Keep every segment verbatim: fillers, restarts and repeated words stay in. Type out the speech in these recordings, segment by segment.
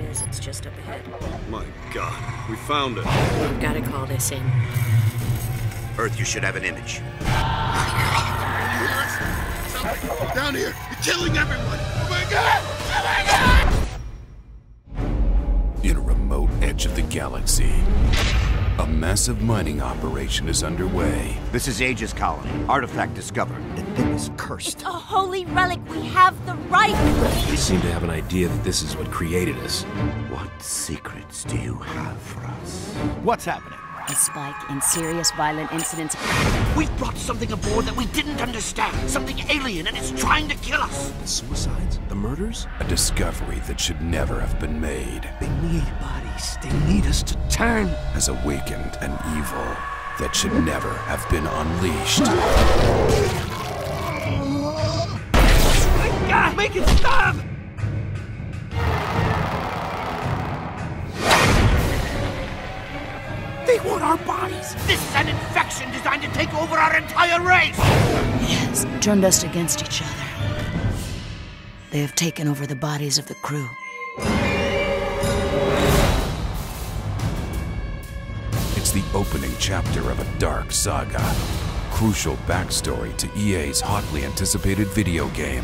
appears it's just up ahead. My God, we found it. We've got to call this in. Earth, you should have an image. Down here! You're killing everyone! Oh my God! Oh my God! In a remote edge of the galaxy, a massive mining operation is underway. This is Aegis Colony. Artifact discovered. The thing is cursed. A holy relic. We have the right. They seem to have an idea that this is what created us. What secrets do you have for us? What's happening? A spike in serious violent incidents. We've brought something aboard that we didn't understand. Something alien, and it's trying to kill us. The suicides? The murders? A discovery that should never have been made They need bodies. They need us to turn. has awakened an evil that should never have been unleashed. My God, make it stop! They want our bodies. This is an infection designed to take over our entire race. Yes, turned us against each other. They have taken over the bodies of the crew. It's the opening chapter of a dark saga. Crucial backstory to E A's hotly anticipated video game.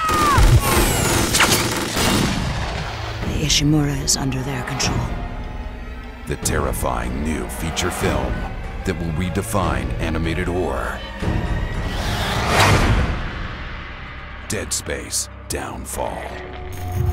The Ishimura is under their control. The terrifying new feature film that will redefine animated horror. Dead Space Downfall.